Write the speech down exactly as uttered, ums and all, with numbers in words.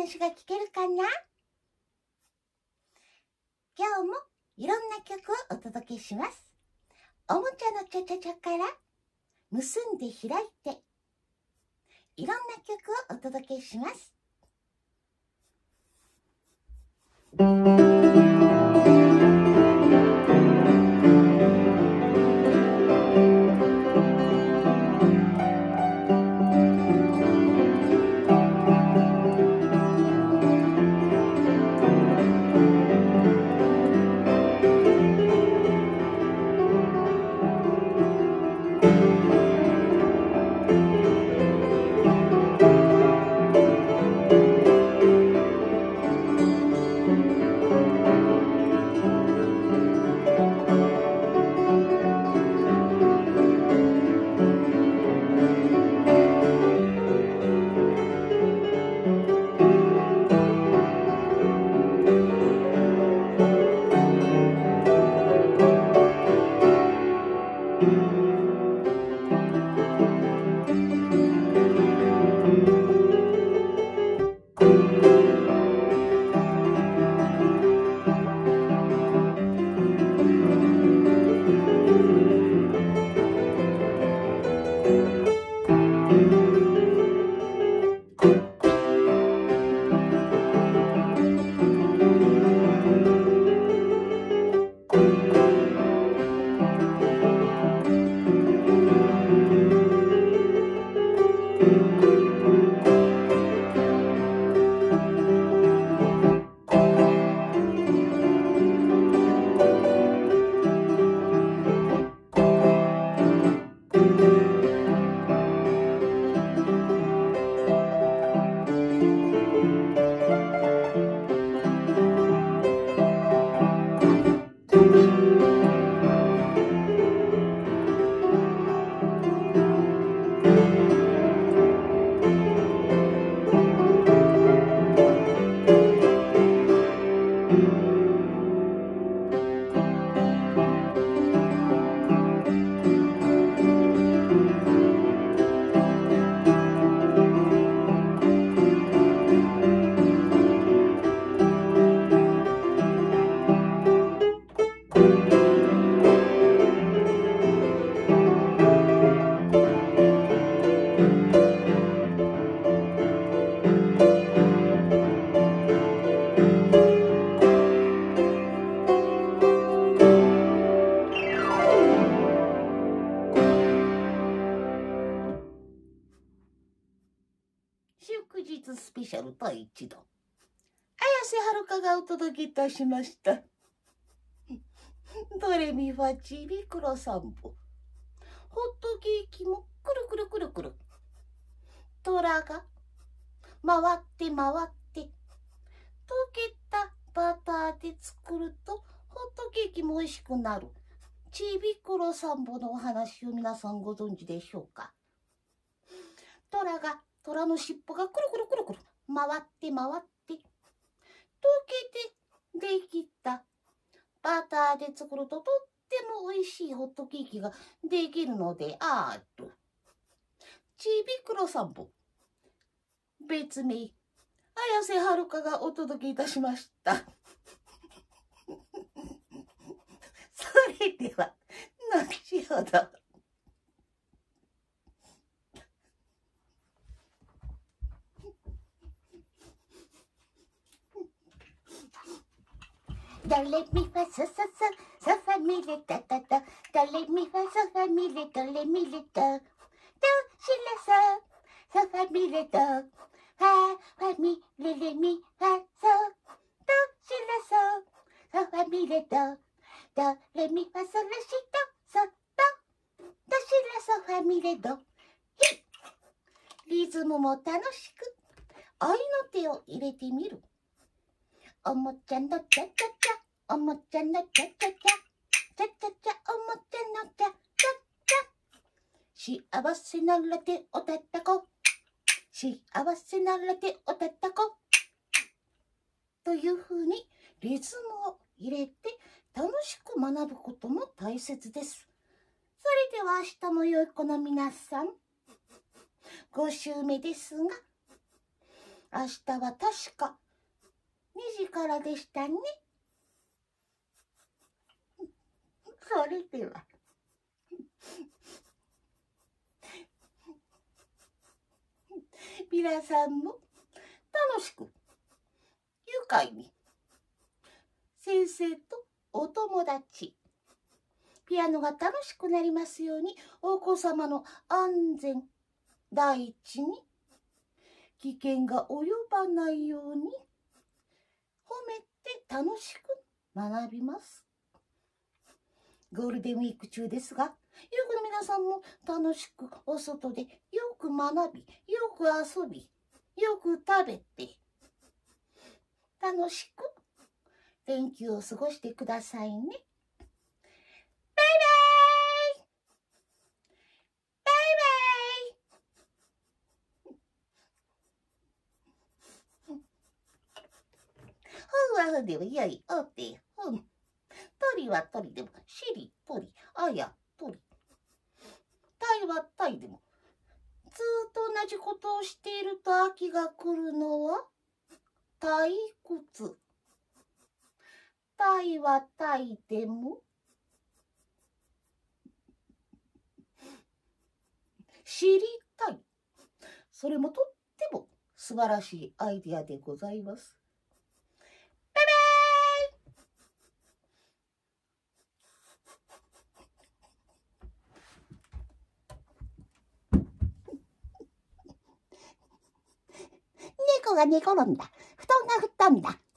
話が聞けるかな？今日もいろんな曲をお届けします。おもちゃのチャチャチャから結んで開いて、いろんな曲をお届けします。祝日スペシャル第一弾、綾瀬はるかがお届けいたしました。ドレミファチビクロサンボ、ホットケーキもくるくるくるくる、トラが回って回って溶けたバターで作るとホットケーキも美味しくなるちびくろサンボのお話を皆さんご存知でしょうか？トラが虎の尻尾がくるくるくるくる回って回って溶けてできたバターで作るととっても美味しいホットケーキができるのである。ちびくろサンボ、別名綾瀬はるかがお届けいたしました。それでは後ほど。ドレミファソソソソファミレドドド、ドレミファソファミレドレミレドドシラソソファミレドファファミレレミファソドシラソソファミレドドレミファソラシドソドドシラソファミレドヒリズムも楽しく愛の手を入れてみる。おもちゃのチャチャチャ、おもちゃのチャチャチャ、チャチャチャ、おもちゃのチャチャチャ。幸せなら手をたたこう、幸せなら手をたたこう。というふうにリズムを入れて楽しく学ぶことも大切です。それでは明日も良い子の皆さん、ご週目ですが、 明日は確かにじからでしたね。それでは。皆さんも楽しく、愉快に、先生とお友達、ピアノが楽しくなりますように、お子様の安全第一に、危険が及ばないように、褒めて楽しく学びます。ゴールデンウィーク中ですが、よくの皆さんも楽しくお外でよく学び、よく遊び、よく食べて、楽しく連休を過ごしてくださいね。バイバイバイバイ。ふわふでもよいお手ふん。鳥は鳥でもしりとりあやとり。たいはたいでもずっと同じことをしていると飽きが来るのは退屈。たいはたいでも知りたい。それもとっても素晴らしいアイデアでございます。バイバイ。猫が寝転んだ。布団が吹っ飛んだ。